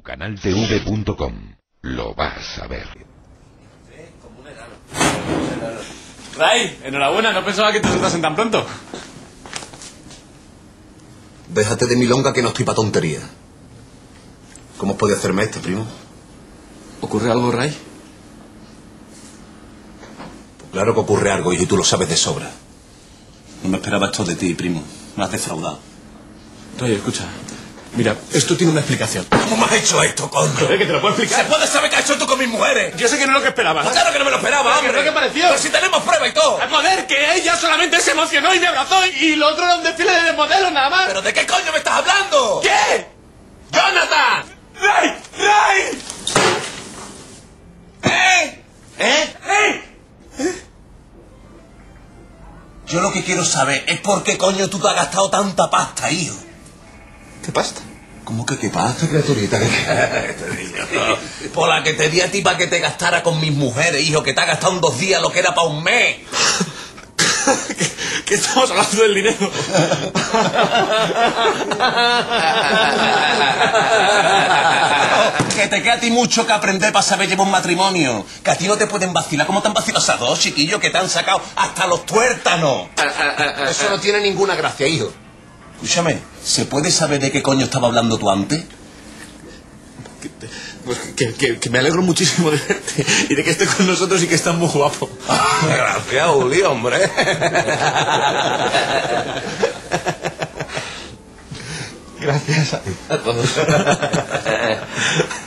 tucanaltv.com. Lo vas a ver. Ray, enhorabuena, no pensaba que te soltasen tan pronto. Déjate de milonga que no estoy pa' tontería. ¿Cómo has podido hacerme esto, primo? ¿Ocurre algo, Ray? Pues claro que ocurre algo y tú lo sabes de sobra. No me esperaba esto de ti, primo. Me has defraudado. Ray, escucha. Mira, esto tiene una explicación. ¿Cómo me has hecho esto, coño? Joder, que te lo puedo explicar. ¿Se puede saber qué has hecho tú con mis mujeres? Yo sé que no es lo que esperabas. Pues claro que no me lo esperaba, hombre. ¿Qué es lo que pareció? Pero si tenemos prueba y todo. Joder, que ella solamente se emocionó y me abrazó y lo otro era un desfile de modelos nada más. ¿Pero de qué coño me estás hablando? ¿Qué? ¡Jonathan! ¡Ray! ¡Ray! Yo lo que quiero saber es por qué coño tú te has gastado tanta pasta, hijo. ¿Qué pasta? ¿Cómo que qué pasta, criaturita? Por la que te di a ti para que te gastara con mis mujeres, hijo, que te has gastado en 2 días lo que era para un mes. ¿Qué estamos hablando del dinero? Que te queda a ti mucho que aprender para saber llevar un matrimonio. Que a ti no te pueden vacilar. ¿Cómo te han vacilado esas dos, chiquillos, que te han sacado hasta los tuértanos? Eso no tiene ninguna gracia, hijo. Escúchame, ¿se puede saber de qué coño estaba hablando tú antes? Pues que me alegro muchísimo de verte y de que estés con nosotros y que estás muy guapo. Gracias, Uli, hombre. Gracias a todos.